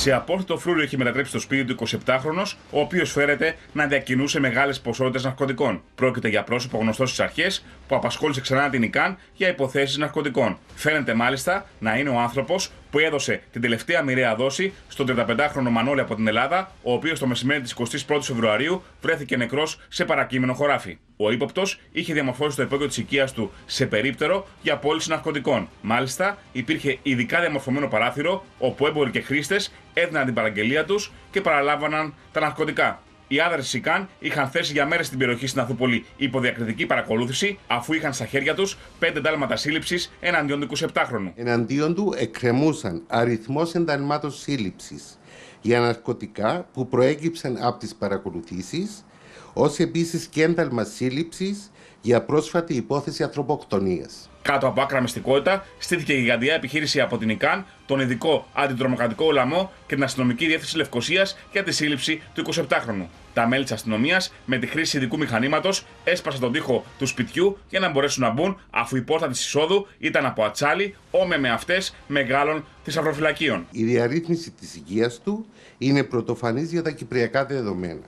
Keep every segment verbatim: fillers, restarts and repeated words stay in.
Σε απόρριτο φλούριο έχει μετατρέψει το σπίτι του εικοσιεπτάχρονος, ο οποίος φέρεται να διακινούσε μεγάλες ποσότητες ναρκωτικών. Πρόκειται για πρόσωπο γνωστό στις αρχές που απασχόλησε ξανά την ΙΚΑΝ για υποθέσεις ναρκωτικών. Φαίνεται μάλιστα να είναι ο άνθρωπος που έδωσε την τελευταία μοιραία δόση στον τριανταπεντάχρονο Μανώλη από την Ελλάδα, ο οποίος το μεσημέρι της εικοστής πρώτης Φεβρουαρίου βρέθηκε νεκρός σε παρακείμενο χωράφι. Ο ύποπτος είχε διαμορφώσει το υπόγειο της οικίας του σε περίπτερο για πώληση ναρκωτικών. Μάλιστα, υπήρχε ειδικά διαμορφωμένο παράθυρο όπου έμποροι και χρήστες έδιναν την παραγγελία τους και παραλάμβαναν τα ναρκωτικά. Οι άνδρες της ΙΚΑΝ είχαν θέσει για μέρες στην περιοχή στην Αθούπολη υπό διακριτική παρακολούθηση, αφού είχαν στα χέρια τους πέντε εντάλματα σύλληψης εναντίον του εικοσιεπτάχρονου. Εναντίον του εκκρεμούσαν αριθμός ενταλμάτων σύλληψης για ναρκωτικά που προέκυψαν από τις παρακολουθήσεις, ως επίσης και ένταλμα σύλληψης για πρόσφατη υπόθεση ανθρωποκτονίας. Κάτω από άκρα μυστικότητα, στήθηκε η γιγαντιά επιχείρηση από την ΙΚΑΝ, τον ειδικό αντιτρομοκρατικό Λαμό και την αστυνομική διεύθυνση Λευκωσίας για τη σύλληψη του εικοσιεπτάχρονου. Τα μέλη της αστυνομίας, με τη χρήση ειδικού μηχανήματος, έσπασαν τον τοίχο του σπιτιού για να μπορέσουν να μπουν, αφού η πόρτα της εισόδου ήταν από ατσάλι, όμοια με αυτές μεγάλων θησαυροφυλακίων. Η διαρρύθμιση της οικίας του είναι πρωτοφανής για τα κυπριακά δεδομένα.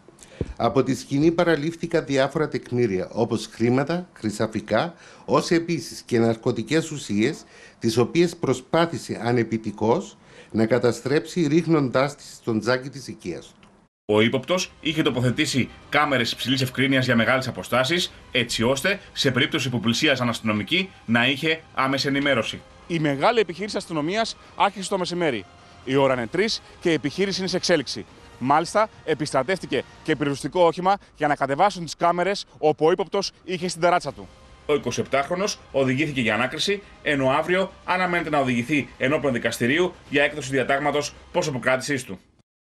Από τη σκηνή παραλήφθηκαν διάφορα τεκμήρια, όπως χρήματα, χρυσαφικά, ως επίσης και ναρκωτικές ουσίες, τις οποίες προσπάθησε ανεπιτικός να καταστρέψει ρίχνοντάς τις στον τζάκι της οικίας του. Ο ύποπτος είχε τοποθετήσει κάμερες υψηλής ευκρίνειας για μεγάλες αποστάσεις, έτσι ώστε σε περίπτωση που πλησίαζαν αστυνομικοί να είχε άμεση ενημέρωση. Η μεγάλη επιχείρηση αστυνομίας άρχισε το μεσημέρι. Η ώρα είναι τρεις και η επιχείρηση είναι σε εξέλιξη. Μάλιστα, επιστρατεύτηκε και πυροσβεστικό όχημα για να κατεβάσουν τις κάμερες όπου ο ύποπτος είχε στην ταράτσα του. Ο εικοσιεπτάχρονος οδηγήθηκε για ανάκριση, ενώ αύριο αναμένεται να οδηγηθεί ενώπιον δικαστηρίου για έκδοση διατάγματος προσωποκράτησής του.